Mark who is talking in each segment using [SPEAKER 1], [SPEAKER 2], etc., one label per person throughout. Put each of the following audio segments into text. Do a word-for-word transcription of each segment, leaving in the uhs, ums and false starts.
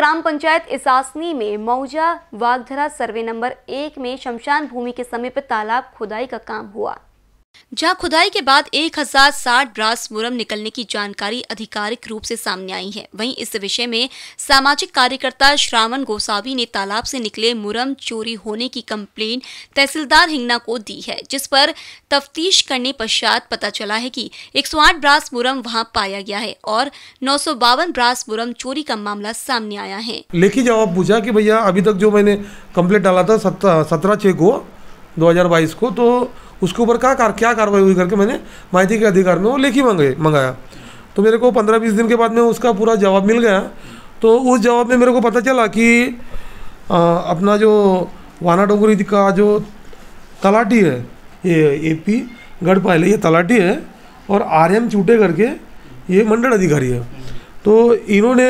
[SPEAKER 1] ग्राम पंचायत इसासनी में मौजा वागधरा survey number एक में शमशान भूमि के समीप तालाब खुदाई का काम हुआ, जहां खुदाई के बाद एक हजार साठ ब्रास मुरम निकलने की जानकारी आधिकारिक रूप से सामने आई है। वहीं इस विषय में सामाजिक कार्यकर्ता श्रावण गोसावी ने तालाब से निकले मुरम चोरी होने की कंप्लेंट तहसीलदार हिंगना को दी है, जिस पर तफ्तीश करने पश्चात पता चला है कि एक सौ आठ ब्रास मुरम वहां पाया गया है और नौ सौ बावन ब्रास मुरम चोरी का मामला सामने आया है।
[SPEAKER 2] लेखी जवाब पूछा कि भैया अभी तक जो मैंने कंप्लेंट डाला था सत्रह छः को दो हजार बाईस को, तो उसके ऊपर क्या कार, क्या कार्रवाई हुई करके मैंने माहिती के अधिकार में वो लेखी मंगाए मंगाया। तो मेरे को पंद्रह बीस दिन के बाद में उसका पूरा जवाब मिल गया। तो उस जवाब में मेरे को पता चला कि आ, अपना जो वाना डोंगरी का जो तलाटी है, ये एपी गढ़पाले, ये तलाटी है, और आर एम चूटे करके ये मंडल अधिकारी है। तो इन्होंने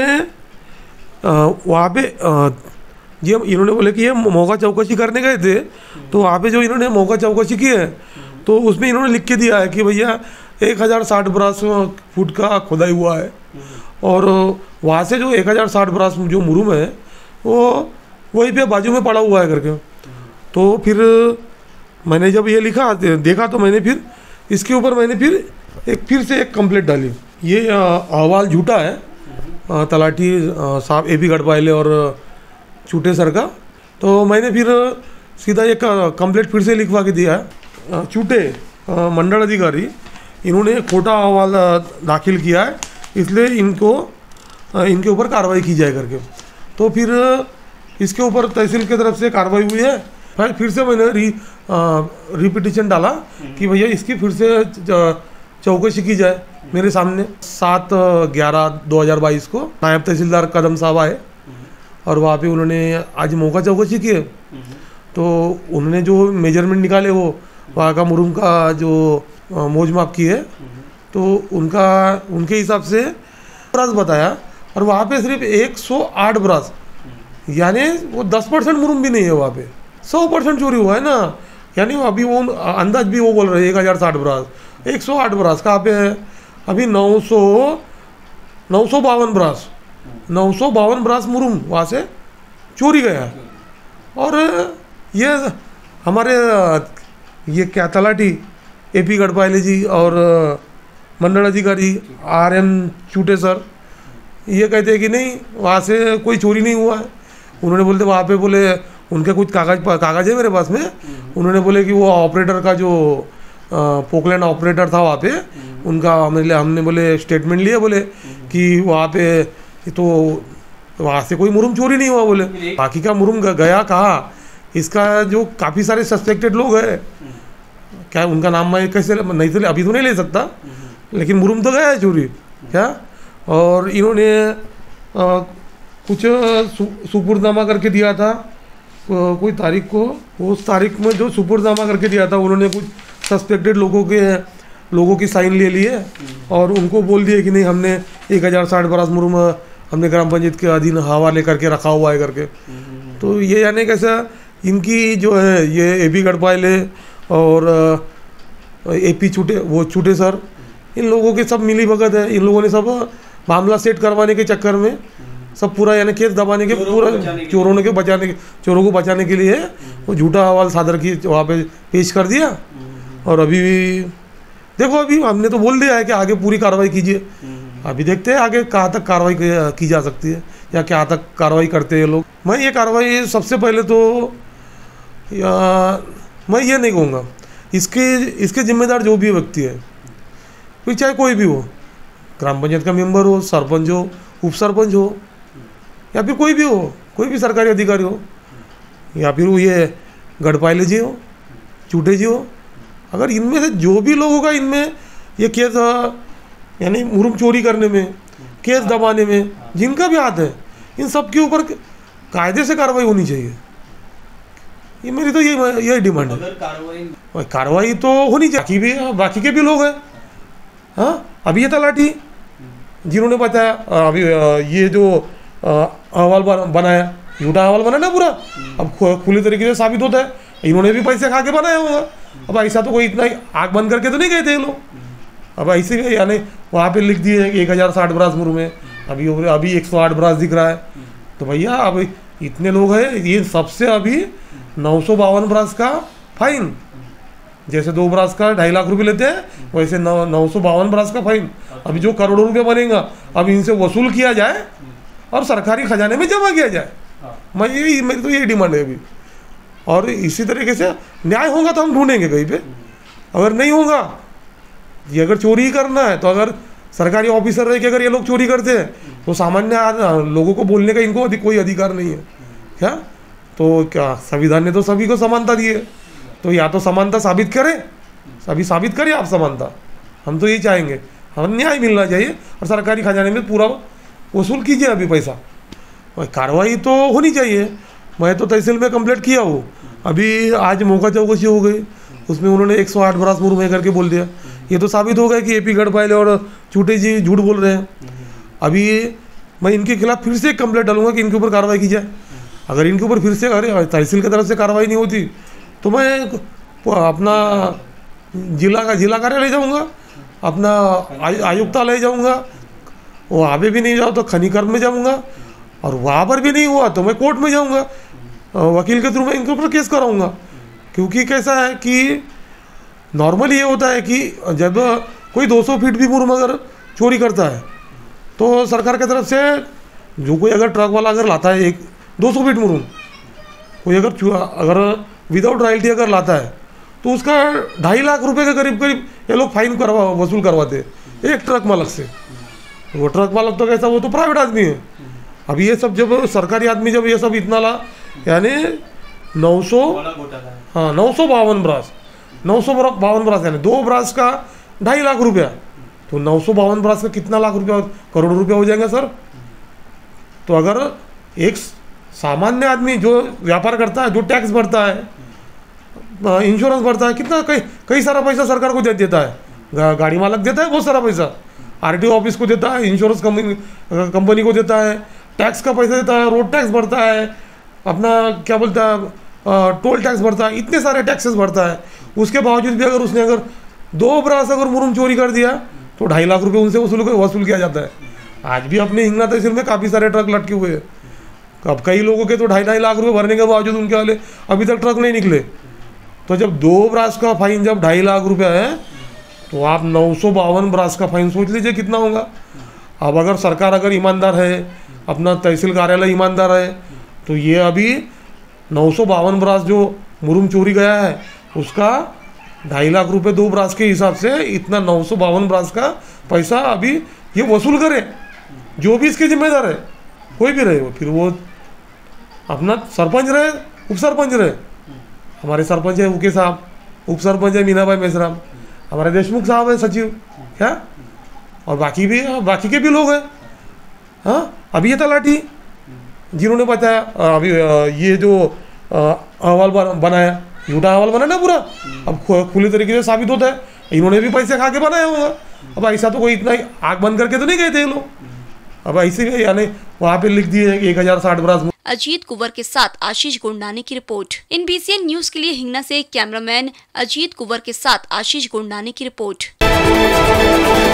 [SPEAKER 2] वहाँ पे आ, ये इन्होंने बोले कि ये मौका चौकसी करने गए थे, तो वहाँ पे जो इन्होंने मौका चौकसी की है तो उसमें इन्होंने लिख के दिया है कि भैया एक हज़ार साठ ब्रास फुट का खुदाई हुआ है, और वहाँ से जो एक हज़ार साठ ब्रास जो मुरुम है वो वहीं पे बाजू में पड़ा हुआ है करके। तो फिर मैंने जब ये लिखा देखा तो मैंने फिर इसके ऊपर मैंने फिर एक फिर से एक कंप्लेंट डाली। ये अहवाल झूठा है तलाटी साहब ए पी गढ़पाले और चूटे सर का। तो मैंने फिर सीधा एक कंप्लेंट फिर से लिखवा के दिया है। चूटे मंडल अधिकारी इन्होंने खोटा अहवाल दाखिल किया है, इसलिए इनको इनके ऊपर कार्रवाई की जाए करके। तो फिर इसके ऊपर तहसील की तरफ से कार्रवाई हुई है। फिर फिर से मैंने री रिपीटिशन डाला कि भैया इसकी फिर से चौकसी की जाए मेरे सामने। सात ग्यारह दो हज़ार बाईस को नायब तहसीलदार कदम साहब आए और वहाँ पे उन्होंने आज मौका चौकसी की है। तो उन्होंने जो मेजरमेंट निकाले वो वहाँ का मुरुम का जो मौज माप की है, तो उनका उनके हिसाब से ब्रास बताया, और वहाँ पे सिर्फ एक सौ आठ ब्रास, यानी वो दस परसेंट मुरुम भी नहीं है, वहाँ पे सौ परसेंट चोरी हुआ है ना। यानी अभी वो अंदाज भी वो बोल रहे हैं एक हज़ार साठ ब्रास, एक सौ आठ ब्रास कहाँ पे है? अभी नौ सौ नौ सौ बावन ब्रास नौ सौ बावन ब्रास मुरुम वहाँ से चोरी गया। और ये हमारे ये क्या तलाटी ए पी गढ़पाले जी और मंडल अधिकारी आर एम चूटे सर ये कहते हैं कि नहीं वहाँ से कोई चोरी नहीं हुआ है। उन्होंने बोलते वहाँ पे बोले उनके कुछ कागज कागज है मेरे पास में। उन्होंने बोले कि वो ऑपरेटर का जो पोकलैंड ऑपरेटर था वहाँ पे उनका हमने हमने बोले स्टेटमेंट लिए, बोले कि वहाँ पे तो वहाँ से कोई मुरुम चोरी नहीं हुआ। बोले बाकी का मुरुम गया कहाँ? इसका जो काफ़ी सारे सस्पेक्टेड लोग हैं, क्या उनका नाम मैं कैसे नहीं तो अभी तो नहीं ले सकता, लेकिन मुरुम तो गया है चोरी क्या। और इन्होंने आ, कुछ सु, सुपुर्दनामा करके दिया था को, कोई तारीख को, उस तारीख में जो सुपुर्दनामा करके दिया था उन्होंने कुछ सस्पेक्टेड लोगों के लोगों की साइन ले लिए और उनको बोल दिए कि नहीं हमने एक हज़ार साठ ब्रास मुरुम हमने ग्राम पंचायत के अधीन हवाले करके रखा हुआ है करके। तो ये यानी कैसा इनकी जो है ये ए पी गढ़पाले और ए पी चूटे वो चूटे सर, इन लोगों के सब मिली भगत है। इन लोगों ने सब मामला सेट करवाने के चक्कर में सब पूरा यानी केस दबाने के पूरा चोरों के बचाने के चोरों को बचाने के लिए वो झूठा हवाल सादर की वहाँ पे पेश कर दिया। और अभी देखो अभी हमने तो बोल दिया है कि आगे पूरी कार्रवाई कीजिए। अभी देखते हैं आगे कहाँ तक कार्रवाई की जा सकती है या क्या तक कार्रवाई करते हैं लोग। मैं ये कार्रवाई सबसे पहले तो या मैं ये नहीं कहूँगा, इसके इसके जिम्मेदार जो भी व्यक्ति है, कोई चाहे कोई भी हो, ग्राम पंचायत का मेंबर हो, सरपंच हो, उप सरपंच हो, या फिर कोई भी हो, कोई भी सरकारी अधिकारी हो, या फिर वो ये गढ़पाले जी हो, चूटे जी हो, अगर इनमें से जो भी लोग होगा इनमें ये केस यानी मुरुम चोरी करने में, केस दबाने में जिनका भी हाथ है, इन सब के ऊपर कायदे से कार्रवाई होनी चाहिए। ये मेरी तो ये यही डिमांड है। कार्रवाई कार्रवाई तो होनी चाहिए। बाकी भी बाकी के भी लोग हैं। हाँ अभी ये तलाठी जिन्होंने बताया, अभी ये जो अहवाल बनाया झूठा अहवाल बनाया ना पूरा, अब खुले तरीके से साबित होता है इन्होंने भी पैसे खा के बनाया होगा। अब ऐसा तो कोई इतना आग बंद करके तो नहीं गए थे ये लोग। अब ऐसे यानी वहाँ पे लिख दिए कि एक हज़ार साठ ब्रास मुरुम में, अभी अभी एक सौ आठ ब्रास दिख रहा है। तो भैया अब इतने लोग हैं, ये सबसे अभी नौ सौ बावन ब्रास का फाइन, जैसे दो ब्रास का ढाई लाख रुपए लेते हैं वैसे नौ नौ सौ बावन ब्रास का फाइन। अभी जो करोड़ों रुपए बनेगा अब इनसे वसूल किया जाए और सरकारी खजाने में जमा किया जाए। मैं यही मेरी तो यही डिमांड है अभी। और इसी तरीके से न्याय होगा तो हम ढूंढेंगे कहीं पे, अगर नहीं होगा, ये अगर चोरी करना है तो अगर सरकारी ऑफिसर रह के अगर ये लोग चोरी करते हैं तो सामान्य लोगों को बोलने का इनको अधिक कोई अधिकार नहीं है क्या? तो क्या संविधान ने तो सभी को समानता दी है, तो या तो समानता साबित करें, सभी साबित करें आप समानता। हम तो ये चाहेंगे, हमें न्याय मिलना चाहिए और सरकारी खजाने में पूरा वसूल कीजिए अभी पैसा। कार्रवाई तो होनी चाहिए। मैं तो तहसील में कंप्लेंट किया हूँ, अभी आज मौका चौकसी हो गई, उसमें उन्होंने एक सौ आठ ब्रास मुर्म है करके बोल दिया। ये तो साबित हो गया कि एपी गढ़पाले और चूटे जी झूठ बोल रहे हैं। अभी मैं इनके खिलाफ फिर से एक कंप्लेंट डालूंगा कि इनके ऊपर कार्रवाई की जाए। अगर इनके ऊपर फिर से अरे तहसील की तरफ से कार्रवाई नहीं होती तो मैं अपना जिला का जिला कार्यालय जाऊँगा, अपना आयुक्तालय जाऊँगा, वहाँ पे भी नहीं जाऊँ तो खनिकर्म में जाऊँगा, और वहाँ पर भी नहीं हुआ तो मैं कोर्ट में जाऊँगा, वकील के थ्रू मैं इनके ऊपर केस कराऊँगा। क्योंकि कैसा है कि नॉर्मली ये होता है कि जब कोई दो सौ फीट भी मुर्म अगर चोरी करता है तो सरकार की तरफ से जो कोई अगर ट्रक वाला अगर लाता है एक दो सौ फीट मुर्म, कोई अगर अगर विदाउट रॉयल्टी अगर लाता है तो उसका ढाई लाख रुपए के करीब करीब ये लोग फाइन करवा वसूल करवाते हैं एक ट्रक मालक से। वो ट्रक मालक तो कैसा, वो तो प्राइवेट आदमी है। अब ये सब जब सरकारी आदमी जब ये सब इतना ला, यानी नौ सौ हाँ नौ सौ बावन ब्रास नौ सौ बावन ब्रास यानी दो ब्रास का ढाई लाख रुपया, तो नौ सौ बावन ब्रास का कितना लाख रुपया, करोड़ रुपया हो जाएंगे सर। तो अगर एक सामान्य आदमी जो व्यापार करता है, जो टैक्स भरता है, इंश्योरेंस भरता है, कितना कई कई सारा पैसा सरकार को दे देता है, गा, गाड़ी मालक देता है बहुत सारा पैसा, आरटीओ ऑफिस को देता है, इंश्योरेंस कंपनी कंपनी को देता है, टैक्स का पैसा देता है, रोड टैक्स भरता है, अपना क्या बोलता है टोल टैक्स भरता है, इतने सारे टैक्सेस भरता है। उसके बावजूद भी अगर उसने अगर दो ब्रास अगर मुर्म चोरी कर दिया तो ढाई लाख रुपए उनसे वसूल वसूल किया जाता है। आज भी अपने हिंगना तहसील में काफ़ी सारे ट्रक लटके हुए हैं। अब कई लोगों के तो ढाई ढाई लाख रुपए भरने के बावजूद उनके वाले अभी तक ट्रक नहीं निकले। तो जब दो ब्रास का फाइन जब ढाई लाख रुपया है तो आप नौ सौ बावन ब्रास का फाइन सोच लीजिए कितना होगा। अब अगर सरकार अगर ईमानदार है, अपना तहसील कार्यालय ईमानदार है, तो ये अभी नौ सौ बावन ब्रास जो मुर्म चोरी गया है उसका ढाई लाख रुपए दो ब्रास के हिसाब से इतना नौ सौ बावन ब्रास का पैसा अभी ये वसूल करे। जो भी इसके जिम्मेदार है, कोई भी रहे, वो फिर वो अपना सरपंच रहे, उप सरपंच रहे, हमारे सरपंच है उके साहब, उप सरपंच है मीना भाई मेसराम, हमारे देशमुख साहब है सचिव, क्या और बाकी भी बाकी के भी लोग हैं। हाँ अभी ये तलाठी जिन्होंने बताया, अभी ये जो अहवाल बनाया, झूठा अहवाल बना ना पूरा, अब खुले तरीके से साबित होता है इन्होंने भी पैसे खा के बनाया होगा। अब ऐसा तो कोई इतना आग बंद करके तो नहीं गए थे ये लोग। अब ऐसे यानी वहाँ पे लिख दिए एक हजार साठ ब्रास।
[SPEAKER 1] अजीत कुंवर के साथ आशीष गोंडाने की रिपोर्ट। एनबीसीएन न्यूज के लिए हिंगना से कैमरामैन अजीत कुंवर के साथ आशीष गोंडाने की रिपोर्ट।